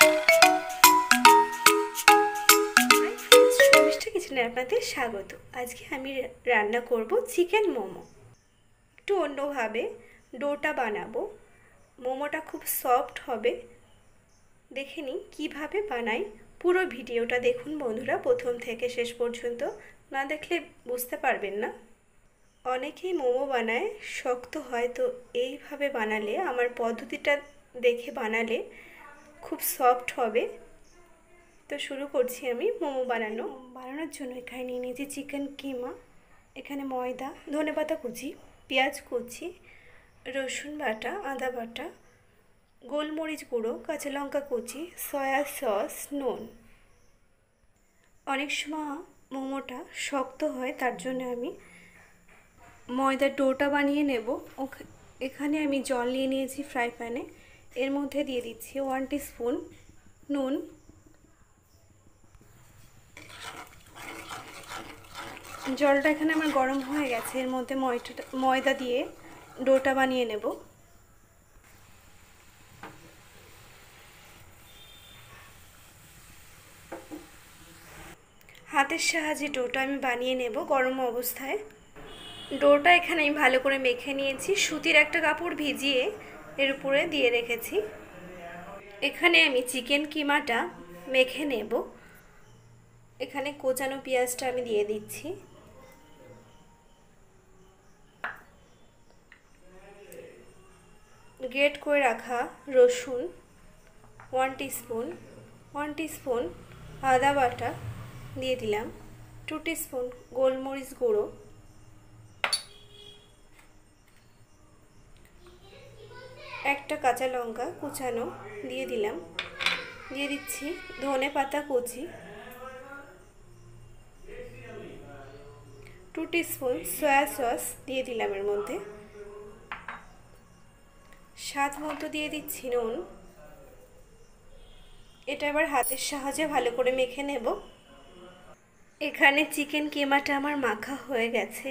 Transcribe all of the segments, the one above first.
কিচেনে আপনাদের স্বাগত। আজকে আমি রান্না করব চিকেন মোমো। একটু অন্যভাবে ডোটা বানাবো। মোমোটা খুব সফট হবে। দেখে নিন কীভাবে বানাই। পুরো ভিডিওটা দেখুন বন্ধুরা, প্রথম থেকে শেষ পর্যন্ত। না দেখলে বুঝতে পারবেন না। অনেকেই মোমো বানায় শক্ত হয়, তো এইভাবে বানালে, আমার পদ্ধতিটা দেখে বানালে খুব সফট হবে। তো শুরু করছি আমি মোমো বানানোর জন্য এখানে নিয়ে নিয়েছি চিকেন কিমা, এখানে ময়দা, ধনেপাতা কুচি, পেঁয়াজ কুচি, রসুন বাটা, আদা বাটা, গোলমরিচ গুঁড়ো, কাঁচা লঙ্কা কুচি, সয়া সস, নুন। অনেক সময় মোমোটা শক্ত হয়, তার জন্য আমি ময়দার ডোটা বানিয়ে নেব। এখানে আমি জল নিয়ে নিয়েছি ফ্রাই প্যানে। এর মধ্যে দিয়ে দিচ্ছি 1 টিস্পুন নুন, জলটা এখানে আমার গরম হয়ে গেছে। এর মধ্যে ময়দা দিয়ে ডোটা বানিয়ে নেব। হাতের সাহায্যে ডোটা আমি বানিয়ে নেব গরম অবস্থায়। ডোটা এখানে আমি ভালো করে মেখে নিয়েছি। সুতির একটা কাপড় ভিজিয়ে এর উপরে দিয়ে রেখেছি। এখানে আমি চিকেন কিমাটা মেখে নেব। এখানে কোচানো পেঁয়াজটা আমি দিয়ে দিচ্ছি। গ্রেট করে রাখা রসুন 1 টিস্পুন, 1 টিস্পুন আদা বাটা দিয়ে দিলাম, 2 টিস্পুন গোলমরিচ গুঁড়ো, একটা কাঁচা লঙ্কা কুচানো দিয়ে দিলাম, দিয়ে দিচ্ছি ধনেপাতা কুচি, 2 টিস্পুন সয়া সস দিয়ে দিলাম, এর মধ্যে স্বাদ মতো দিয়ে দিচ্ছি নুন। এটা এবার হাতের সাহায্যে ভালো করে মেখে নেব। এখানে চিকেন কিমাটা আমার মাখা হয়ে গেছে।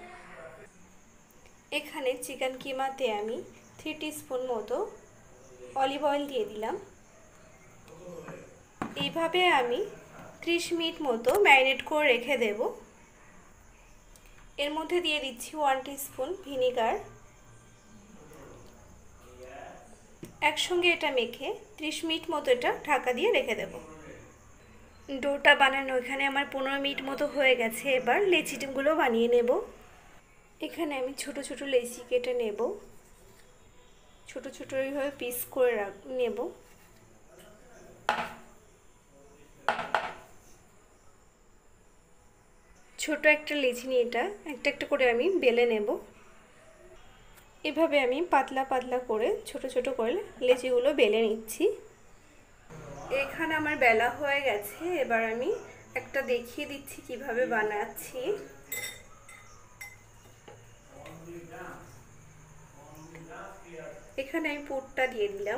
এখানে চিকেন কিমাতে আমি 3 টিস্পুন মতো অলিভ অয়েল দিয়ে দিলাম। এইভাবে আমি 30 মিনিট মতো ম্যারিনেট করে রেখে দেব। এর মধ্যে দিয়ে দিচ্ছি 1 টিস্পুন ভিনিগার। একসঙ্গে এটা মেখে 30 মিনিট মতো এটা ঢাকা দিয়ে রেখে দেব। ডোটা বানানো এখানে আমার 15 মিনিট মতো হয়ে গেছে। এবার লেচিগুলো বানিয়ে নেব। এখানে আমি ছোট ছোট লেচি কেটে নেব। ছোট ছোট এইভাবে পিস করে নেব। ছোট একটা লেচি নিয়ে এটা একটা একটা করে আমি বেলে নেব। এভাবে আমি পাতলা পাতলা করে ছোট ছোট করে লেচিগুলো বেলে নিচ্ছি। এখানে আমার বেলা হয়ে গেছে। এবার আমি একটা দেখিয়ে দিচ্ছি কিভাবে বানাচ্ছি। এখানে আমি পুরটা দিয়ে দিলাম।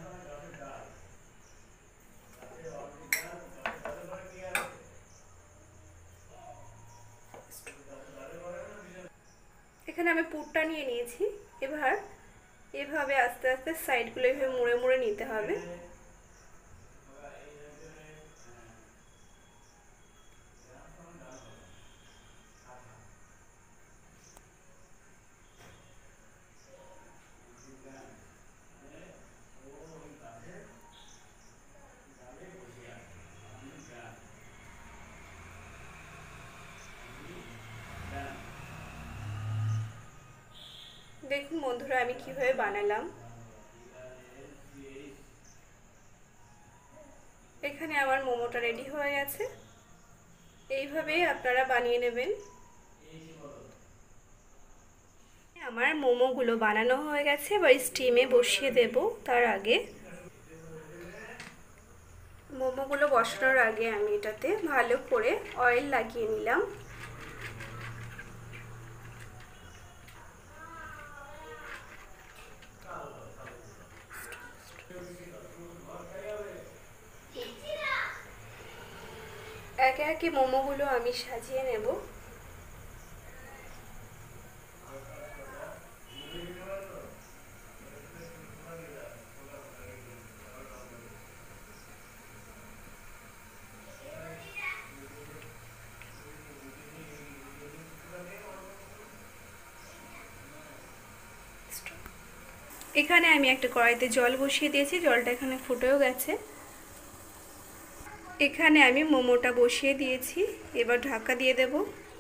এখানে আমি পুরটা নিয়ে নিয়েছি। এবার এভাবে আস্তে আস্তে সাইডগুলো এভাবে মুড়ে মুড়ে নিতে হবে। দেখুন বন্ধুরা আমি কিভাবে বানালাম। এখানে আমার মোমোটা রেডি হয়ে গেছে। এইভাবেই আপনারা বানিয়ে নেবেন। আমার মোমোগুলো বানানো হয়ে গেছে। এবার স্টিমে বসিয়ে দেব। তার আগে মোমোগুলো বসানোর আগে আমি এটাতে ভালো করে অয়েল লাগিয়ে নিলাম। একে একে মোমোগুলো আমি সাজিয়ে নেব। এখানে আমি একটা কড়াইতে জল বসিয়ে দিয়েছি, জলটা এখানে ফুটেও গেছে। এখানে আমি মোমোটা বসিয়ে দিয়েছি, এবার ঢাকা দিয়ে দেব।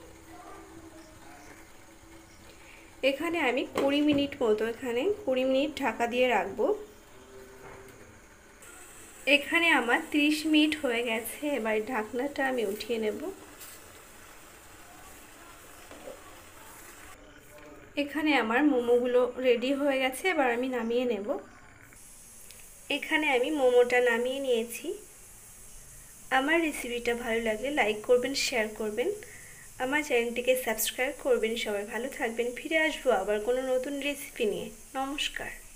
এখানে আমি 20 মিনিট মতো 20 মিনিট ঢাকা দিয়ে রাখবো। এখানে আমার 30 মিনিট হয়ে গেছে, এবার ঢাকনাটা আমি উঠিয়ে নেব। এখানে আমার মোমোগুলো রেডি হয়ে গেছে, এবার আমি নামিয়ে নেব। এখানে আমি মোমোটা নামিয়ে নিয়েছি। আমার রেসিপিটা ভালো লাগলে লাইক করবেন, শেয়ার করবেন, আমার চ্যানেলটিকে সাবস্ক্রাইব করবেন। সবাই ভালো থাকবেন, ফিরে আসবো আবার কোনো নতুন রেসিপি নিয়ে। নমস্কার।